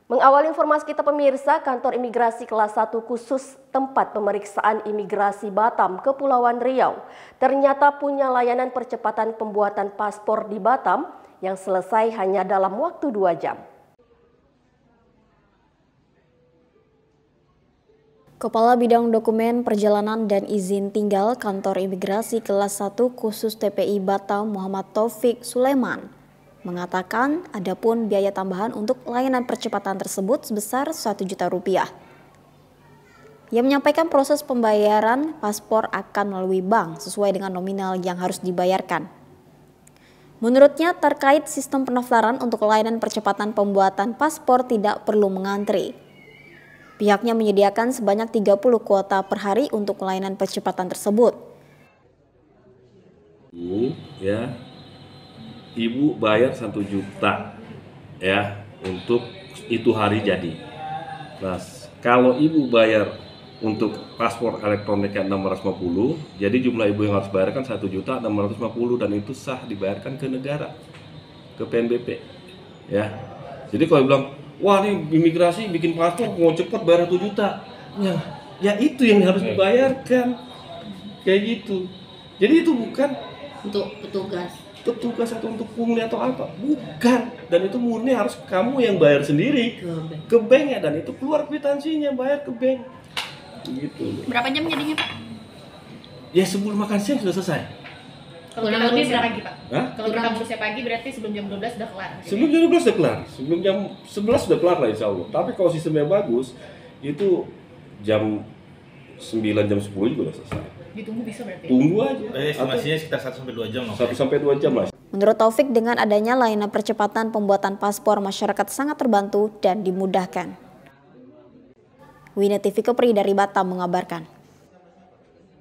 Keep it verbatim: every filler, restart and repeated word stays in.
Mengawal informasi kita pemirsa, kantor imigrasi kelas satu khusus tempat pemeriksaan imigrasi Batam, Kepulauan Riau, ternyata punya layanan percepatan pembuatan paspor di Batam yang selesai hanya dalam waktu dua jam. Kepala Bidang Dokumen Perjalanan dan Izin Tinggal Kantor Imigrasi Kelas satu Khusus T P I Batam Muhammad Taufik Sulaiman mengatakan adapun biaya tambahan untuk layanan percepatan tersebut sebesar satu juta rupiah. Ia menyampaikan proses pembayaran paspor akan melalui bank sesuai dengan nominal yang harus dibayarkan. Menurutnya terkait sistem pendaftaran untuk layanan percepatan pembuatan paspor tidak perlu mengantri. Pihaknya menyediakan sebanyak tiga puluh kuota per hari untuk layanan percepatan tersebut. Ya. Ibu bayar satu juta ya untuk itu hari jadi. Nah, kalau ibu bayar untuk paspor elektronik yang enam ratus lima puluh, jadi jumlah ibu yang harus bayarkan satu juta enam ratus lima puluh dan itu sah dibayarkan ke negara, ke P N B P. Ya. Jadi kalau bilang, wah ini imigrasi bikin paspor mau cepat bayar satu juta. Ya, ya itu yang harus dibayarkan. Kayak gitu. Jadi itu bukan untuk petugas. petugas atau untuk pungli atau apa, bukan, dan itu murni harus kamu yang bayar sendiri ke bank, ke bank ya, dan itu keluar kwitansinya bayar ke bank gitu. Berapa jam jadinya Pak? Ya sebelum makan siang sudah selesai. Kalau kita ngurusnya pagi Pak? Hah? Kalau kita ngurusnya pagi berarti sebelum jam dua belas sudah kelar? Sebelum jam dua belas sudah kelar, sebelum jam sebelas sudah kelar lah insya Allah. Tapi kalau sistemnya bagus itu jam sembilan jam sepuluh juga sudah selesai. Ditunggu bisa berarti? Tunggu aja. Eh, estimasinya sekitar satu sampai dua jam. satu sampai dua jam lah. Menurut Taufik, dengan adanya layanan percepatan pembuatan paspor, masyarakat sangat terbantu dan dimudahkan. Wina T V Kepri dari Batam mengabarkan.